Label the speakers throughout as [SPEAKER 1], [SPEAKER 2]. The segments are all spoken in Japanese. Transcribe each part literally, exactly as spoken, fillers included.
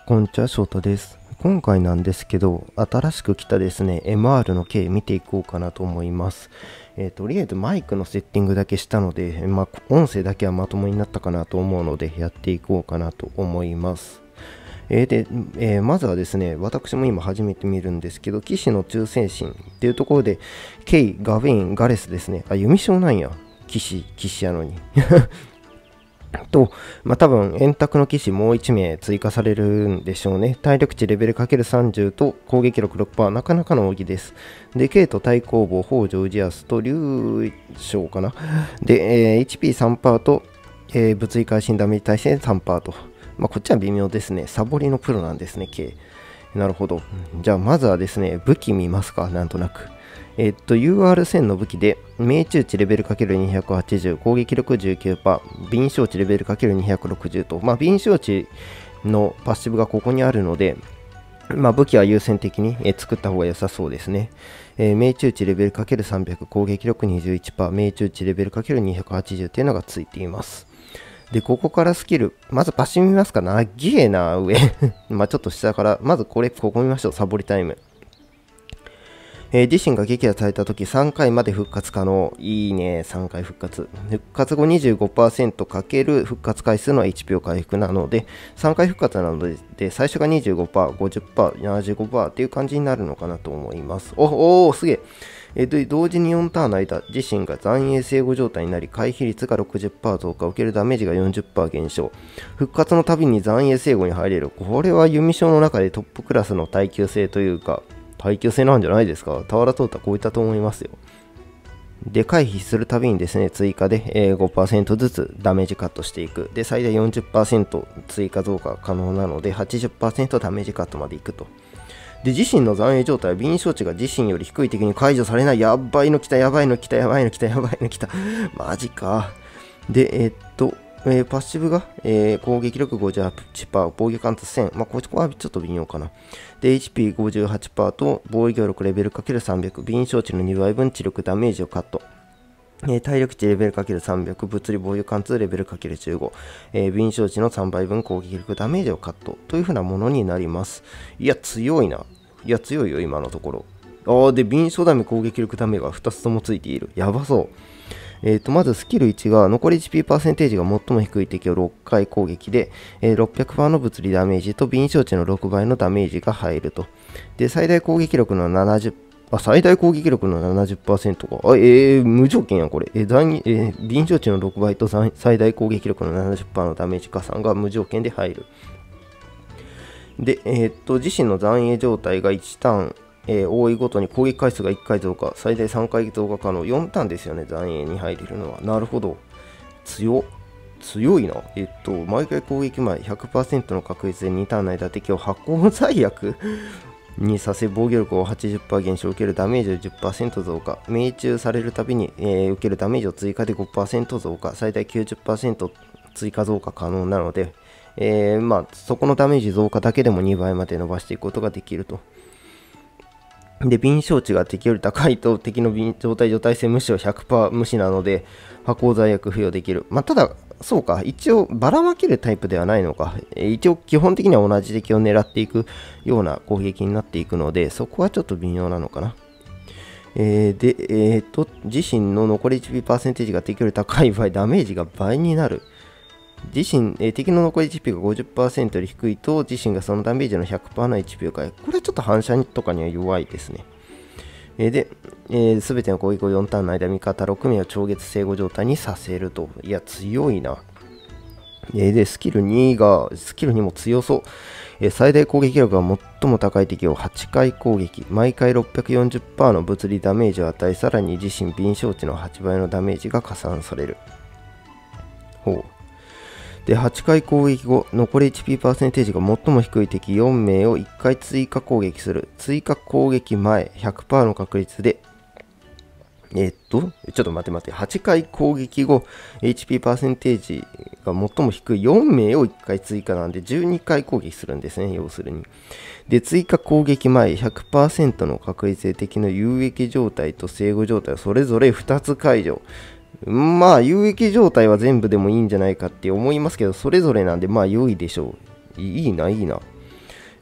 [SPEAKER 1] こんにちは、翔太です。今回なんですけど、新しく来たですね、エムアール の経緯見ていこうかなと思います。えー、とりあえずマイクのセッティングだけしたので、まあ、音声だけはまともになったかなと思うので、やっていこうかなと思います。えーでえー、まずはですね、私も今初めて見るんですけど、騎士の忠誠心っていうところで、ケイ、ガベイン、ガレスですね。あ、弓将なんや。騎士、騎士やのに。と、まあ、多分円卓の騎士もういち名追加されるんでしょうね。体力値レベル かけるさんじゅう と攻撃力 ろくパーセント、なかなかの奥義です。で、ケイと対抗棒、北条氏康と竜将かな。で、えー、エイチピーさんパーセントと、えー、物理会心ダメージ耐性 さんパーセント と。まあ、こっちは微妙ですね。サボりのプロなんですね、ケイ。なるほど。じゃあ、まずはですね、武器見ますか、なんとなく。えっと、ユーアールせん の武器で、命中値レベル かけるにひゃくはちじゅう、攻撃力 じゅうきゅうパーセント、敏捷値レベル かけるにひゃくろくじゅう と、まあ、敏捷値のパッシブがここにあるので、まあ、武器は優先的に作った方が良さそうですね。えー、命中値レベル かけるさんびゃく、攻撃力 にじゅういちパーセント、命中値レベル かけるにひゃくはちじゅう というのがついています。で、ここからスキル、まずパッシブ見ますかな。げえな、上。まあちょっと下から、まずこれ、ここ見ましょう、サボりタイム。えー、自身が撃破されたときさんかいまで復活可能。いいね、さんかい復活。復活後 にじゅうごパーセント かける復活回数の エイチピー を回復なので、さんかい復活なので、最初が にじゅうごパーセント、ごじゅっパーセント、ななじゅうごパーセント っていう感じになるのかなと思います。おおー、すげえ。えー、同時によんターンの間、自身が残影生後状態になり、回避率が ろくじゅっパーセント 増加、受けるダメージが よんじゅっパーセント 減少。復活のたびに残影生後に入れる。これは弓将の中でトップクラスの耐久性というか、耐久性なんじゃないですか。俵通ったらこういったと思いますよ。で、回避するたびにですね、追加で、えー、ごパーセント ずつダメージカットしていく。で、最大 よんじゅっパーセント 追加増加可能なので、はちじゅっパーセント ダメージカットまでいくと。で、自身の残影状態は敏捷値が自身より低い敵に解除されない。やばいの来た、やばいの来た、やばいの来た、やばいの来た。マジか。で、えー、っと、えー、パッシブが、えー、攻撃力 ごじゅうはちパーセント、防御貫通せん。まあ、ここはちょっと微妙かな。で、エイチピーごじゅうはちパーセント と防御力レベル かけるさんびゃく、敏捷値のにばいぶん知力ダメージをカット。えー、体力値レベル かけるさんびゃく、物理防御貫通レベル かけるじゅうご、えー、敏捷値のさんばいぶん攻撃力ダメージをカットというふうなものになります。いや、強いな。いや、強いよ、今のところ。あー、で、敏捷ダメ、攻撃力ダメがふたつともついている。やばそう。えー、とまずスキルいちが残り エイチピー パーセンテージが最も低い敵をろっかい攻撃で、えー、ろっぴゃくパーセント の物理ダメージと敏捷値のろくばいのダメージが入ると。で、最大攻撃力のななじゅう、あ、最大攻撃力の ななじゅっパーセント か。あ、えー、無条件やこれ。えーえー、敏捷値のろくばいと最大攻撃力の ななじゅっパーセント のダメージ加算が無条件で入る。で、えー、と自身の残影状態がいちターン、えー、多いごとに攻撃回数がいっかい増加、最大さんかい増加可能、よんターンですよね、残影に入れるのは。なるほど。強強いな。えっと、毎回攻撃前、ひゃくパーセントの確率でにターンの間敵を発光罪悪にさせ、防御力を はちじゅっパーセント 減少、受けるダメージを じゅっパーセント 増加、命中されるたびに、えー、受けるダメージを追加で ごパーセント 増加、最大 きゅうじゅっパーセント 追加増加可能なので、えー、まあ、そこのダメージ増加だけでもにばいまで伸ばしていくことができると。で、敏捷値が敵より高いと敵の状態状態性無視を ひゃくパーセント 無視なので破口罪悪付与できる。まあ、ただ、そうか、一応ばらまけるタイプではないのか。一応基本的には同じ敵を狙っていくような攻撃になっていくので、そこはちょっと微妙なのかな。えー、で、えー、と、自身の残り エイチピー パーセンテージが敵より高い場合、ダメージが倍になる。自身、えー、敵の残り エイチピー が ごじゅっパーセント より低いと、自身がそのダメージの ひゃくパーセント の エイチピー を回復。これはちょっと反射とかには弱いですね。えー、で、す、えー、べ、ての攻撃後よんターンの間、味方ろく名を超越生後状態にさせると。いや、強いな。えー、で、スキルにが、スキルにも強そう。えー、最大攻撃力が最も高い敵をはちかい攻撃。毎回 ろっぴゃくよんじゅっパーセント の物理ダメージを与え、さらに自身敏捷値のはちばいのダメージが加算される。ほう。で、はちかい攻撃後、残り エイチピー パーセンテージが最も低い敵よん名をいっかい追加攻撃する。追加攻撃前、ひゃくパーセント の確率で、えー、っと、ちょっと待って待って、はちかい攻撃後、エイチピー パーセンテージが最も低いよん名をいっかい追加なんで、じゅうにかい攻撃するんですね、要するに。で、追加攻撃前、ひゃくパーセント の確率で敵の有益状態と生後状態をそれぞれふたつ解除。まあ、有益状態は全部でもいいんじゃないかって思いますけど、それぞれなんで、まあ、良いでしょう。いいな、いいな。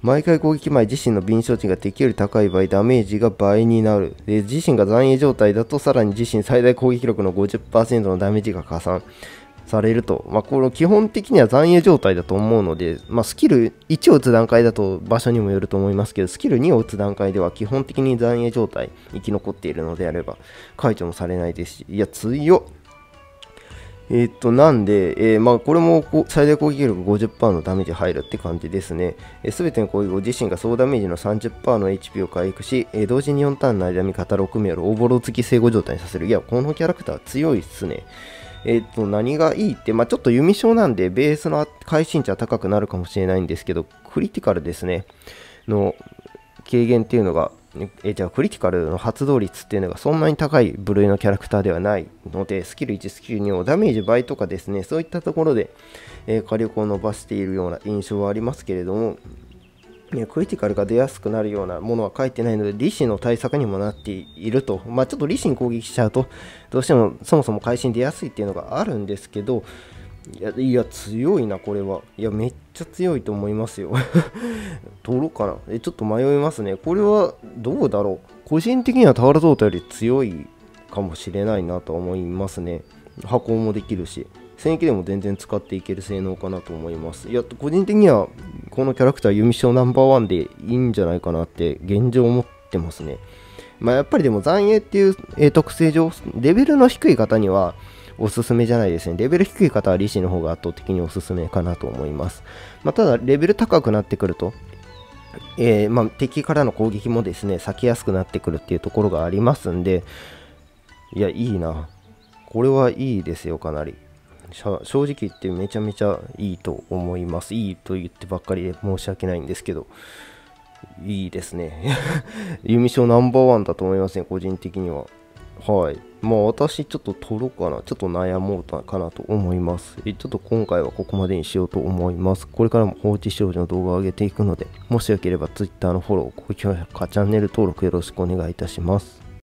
[SPEAKER 1] 毎回攻撃前、自身の敏捷値が敵より高い場合、ダメージが倍になる。で、自身が残影状態だと、さらに自身最大攻撃力の ごじゅっパーセント のダメージが加算されると。まあ、これ基本的には残影状態だと思うので、まあ、スキルいちを打つ段階だと場所にもよると思いますけど、スキルにを打つ段階では基本的に残影状態、生き残っているのであれば、解除もされないですし、いや、強っ。えー、っと、なんで、えー、まあ、これも最大攻撃力 ごじゅっパーセント のダメージ入るって感じですね。すべ、えー、ての攻撃後、自身が総ダメージの さんじゅっパーセント の エイチピー を回復し、えー、同時によんターンの間に型ろく名をオーボロ付き生後状態にさせる。いや、このキャラクター強いっすね。えっと、何がいいって、まあ、ちょっと弓章なんで、ベースの会心値は高くなるかもしれないんですけど、クリティカルですね、の軽減っていうのが、えじゃあクリティカルの発動率っていうのがそんなに高い部類のキャラクターではないので、スキルいち、スキルにをダメージ倍とかですね、そういったところで、えー、火力を伸ばしているような印象はありますけれども、クリティカルが出やすくなるようなものは書いてないので、リシンの対策にもなっていると。まあ、ちょっとリシン攻撃しちゃうと、どうしてもそもそも会心出やすいっていうのがあるんですけど、いや、いや強いな、これは。いや、めっちゃ強いと思いますよ。取ろうかな。え、ちょっと迷いますね。これはどうだろう。個人的にはタワーゾータより強いかもしれないなと思いますね。破壊もできるし。戦役でも全然使っていける性能かなと思います。いや、個人的にはこのキャラクター弓章ナンバーワンでいいんじゃないかなって現状思ってますね。まあ、やっぱりでも残影っていう、えー、特性上、レベルの低い方にはおすすめじゃないですね。レベル低い方はリシの方が圧倒的におすすめかなと思います。まあ、ただ、レベル高くなってくると、えーまあ、敵からの攻撃もですね、避けやすくなってくるっていうところがありますんで、いや、いいな。これはいいですよ、かなり。正直言ってめちゃめちゃいいと思います。いいと言ってばっかりで申し訳ないんですけど、いいですね。弓章ナンバーワンだと思いますね、個人的には。はい。まあ私ちょっと取ろうかな。ちょっと悩もうかなと思います。ちょっと今回はここまでにしようと思います。これからも放置少女の動画を上げていくので、もしよければ Twitter のフォロー、高評価、チャンネル登録よろしくお願いいたします。